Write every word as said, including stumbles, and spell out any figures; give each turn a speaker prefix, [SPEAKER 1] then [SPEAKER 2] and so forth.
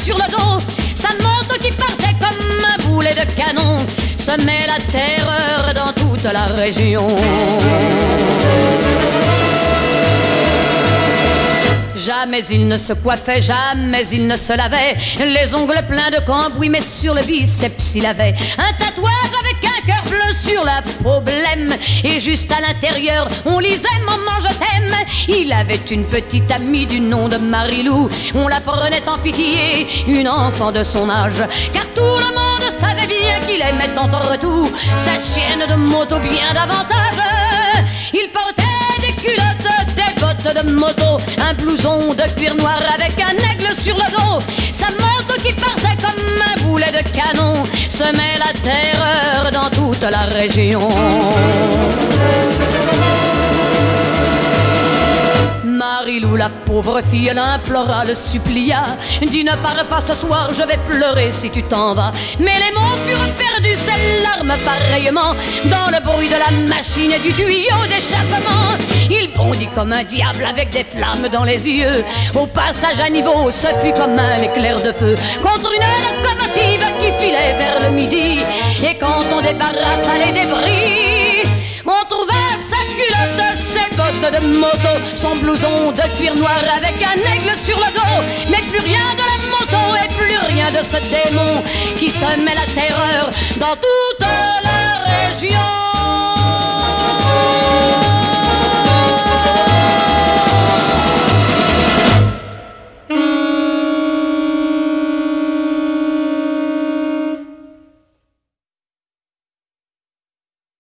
[SPEAKER 1] sur le dos. Sa moto qui partait comme un boulet de canon semait la terreur dans toute la région. Jamais il ne se coiffait, jamais il ne se lavait, les ongles pleins de cambouis, mais sur le biceps il avait un tatouage avec un cœur bleu sur la peau blême. Et juste à l'intérieur on lisait « Maman je t'aime ». Il avait une petite amie du nom de Marilou, on la prenait en pitié, une enfant de son âge, car tout le monde savait bien qu'il aimait entre tout sa chienne de moto bien davantage. Il portait des culottes, des bottes de moto, un blouson de cuir noir avec un aigle sur le dos. Sa moto qui partait comme un boulet de canon semait la terreur dans toute la région. Marilou, la pauvre fille, elle implora, le supplia. Dis ne pars pas ce soir, je vais pleurer si tu t'en vas. Mais les mots furent perdus, ses larmes pareillement, dans le bruit de la machine et du tuyau d'échappement. Il bondit comme un diable avec des flammes dans les yeux. Au passage à niveau, ce fut comme un éclair de feu contre une locomotive qui filait vers le midi. Et quand on débarrassa les débris, on trouva sa culotte, ses bottes de moto, son blouson de cuir noir avec un aigle sur le dos. Mais plus rien de la moto et plus rien de ce démon qui semait la terreur dans toute la région.